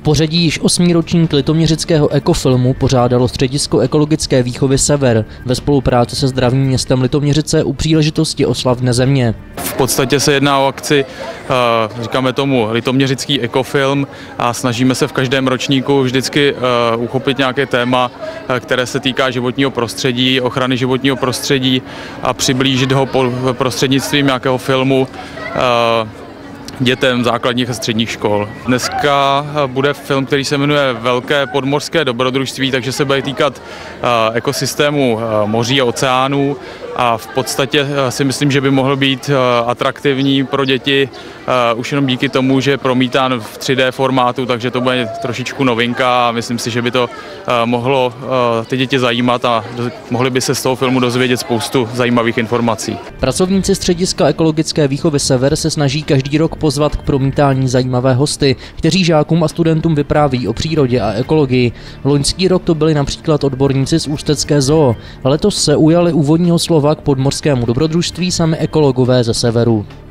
pořadí již 8. ročník litoměřického ekofilmu pořádalo Středisko ekologické výchovy Sever ve spolupráci se zdravým městem Litoměřice u příležitosti oslav Dne země. V podstatě se jedná o akci, říkáme tomu litoměřický ekofilm, a snažíme se v každém ročníku vždycky uchopit nějaké téma, které se týká životního prostředí, ochrany životního prostředí a přiblížit ho prostřednictvím nějakého filmu dětem základních a středních škol. Dneska bude film, který se jmenuje Velké podmořské dobrodružství, takže se bude týkat ekosystému moří a oceánů a v podstatě si myslím, že by mohl být atraktivní pro děti už jenom díky tomu, že je promítán v 3D formátu, takže to bude trošičku novinka a myslím si, že by to mohlo ty děti zajímat a mohli by se z toho filmu dozvědět spoustu zajímavých informací. Pracovníci Střediska ekologické výchovy Sever se snaží každý rok pozvat k promítání zajímavé hosty, kteří žákům a studentům vypráví o přírodě a ekologii. Loňský rok to byli například odborníci z Ústecké zoo. Letos se ujali úvodního slova k podmořskému dobrodružství sami ekologové ze Severu.